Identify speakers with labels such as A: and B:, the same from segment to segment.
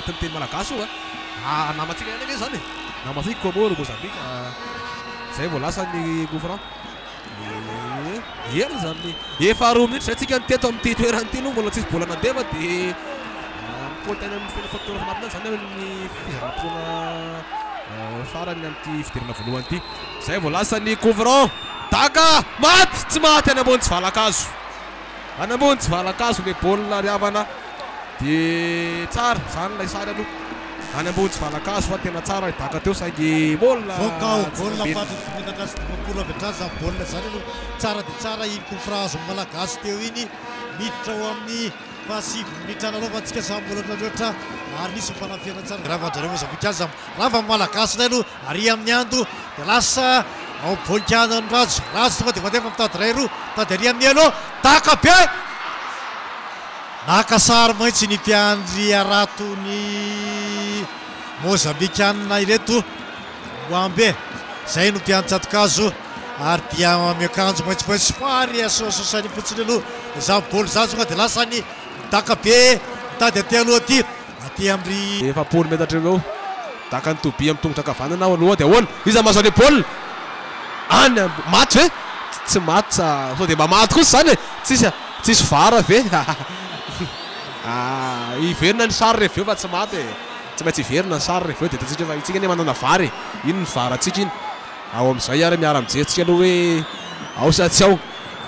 A: mety miteny malagasy io namatsika ihany ake zany namatsika Comore Mozambique zay vao lasa ny coup franc ela zany efa 2 minutes zay tsika niteto amin'ity toerany ity aloha mbola tsisy bola nandeva dia mipotany amin'ny fena facteur fanapina zany ny fizaram-poana farany amin'ity fidirana voalohany ity zay vao lasa ny coup franc taka maty tsy maty any ambony tsy valakazo any ambony tsy valakazo le baolina riavana dia tsara zany lay sary aloha any ambony tsy valakazo fa tena tsara daka teo saingy baolina
B: baolina patrotrinakazy dimapolo avy hatrany zany baolina zany aloha tsara dia tsara iny coup franc azo malagasy teo iny miditra ao amin'ny fahasivy minitra nalaovantsika samy mbola loatra ary nisy mifanafiana tsara ravandrareo Mozambique azy rava malagasy lay aloha ary amin'ny ando dia lasa ao bolikana ny rajo tonga dia mandefa mitady ray roa mitady ary amin'ny aloha taka be nakasary maintsy ny mpiandry aratony Mozambikanina ireto Mwambe zay no mpiandry tsatokazo ary dia miakanjo maitsomaitso fary asoasosany fotsiny aloha izany baoly zany tonga dia lasa ny taka be mitady aty aloha aty amin'ny
A: efapolo metatra eo taka ny tobi amin'ny tongotra kavanana aloha dia ahoana iza mahazo any baolina any maty ve tsy maty sao dia mba maty kosa zany tsisy vara ve iverina ny sary reveo fa tsy maty tsy maintsy iverina ny sary reveo dia tatsika fa itsika ne manana vary iny ny varantsika iny ao amin'izay ary miara mijery aloha hoe ao sa tsy ao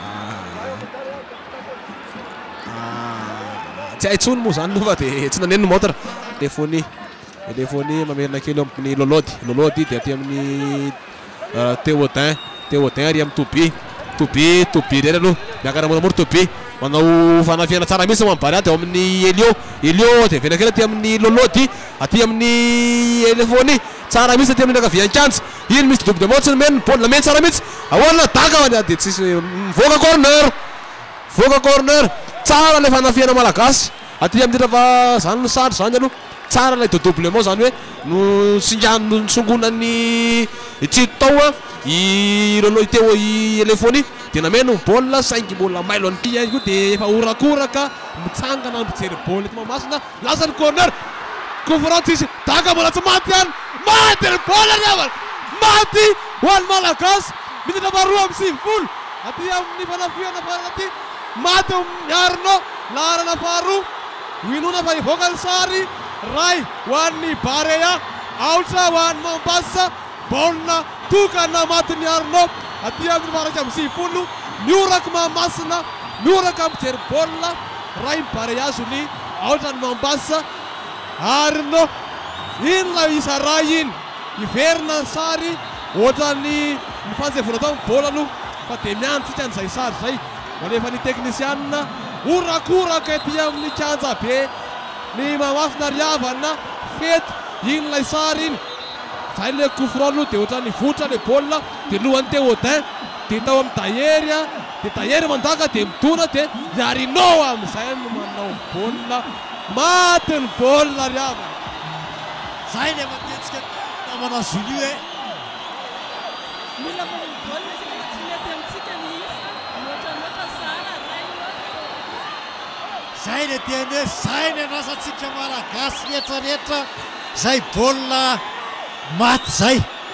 A: tsy haintsony moa zany aloha fa dia tsy naneno motra telefony mamerina kely eo amin'ny lolody dia aty amin'ny Théodin ary amin'ny Tobi rery aloha miakara moramora Tobi manao fanafiana tsara mihitsy mambary aty ao amin'ny Elio dia vena kely aty amin'ny lolody aty amin'ny telefony tsara mihitsy aty amin'ny ankavian-kanja iny misy double de mots ny mena baolina mena tsara mihitsy ahoana daka dia tsisy mivoaka corner tsara le fanafiana malagasy aty amin'ny rafa zany ny sary zany aloha tsara lay doublement zany hoe no singano nisongonany tsito tao i lolo teo i telefony dia nameno baolina saingy baolina mailo any ty ko dia efa orakoraka mitsangana mijery baolina eto Mahamasina lasa ny corner coup franc tsisy daka mbola tsy maty any maty ny baolina riavana maty ho an'ny malagasy minitra faharoa amin'ny 90 aty amin'ny fanafiana farana aty maty miarina laharana faharoa winona fa ivoaka ny sary ray ho an'ny Barea aotra ho an'ny Mombasa baolina tokana maty ny Arno aty amin'ny faraka amin'ny 90 mioraka Mahamasina mioraka mijery baolina ray ny Barea azony aotra ny Mombasa Arno iny la isa ray iny iverina ny sary ohatrany mifanjevona tao ny baolina aloha fa dia miantsika n'izay sary zay manefa ny teknisianina orakoraka ety amin'ny kanja be ny Mahamasina riavana fety iny lay sary iny zay le coup franc aloha dia ohatrany votra le baolina dia lohany Théodin dia tao amin'ny Tayery dia Tayery mandaka dia mitona dia Yarino amin'izay no manao baolina maty ny baolina riavana
B: zay le matetsika namana Zulu hoe
C: mila manao baolina sika tsy mety amintsika ny isa loatra sara ray
B: zay le tiany hoe zay le rasantsika malagasy rehetrarehetra zay baolina maty zay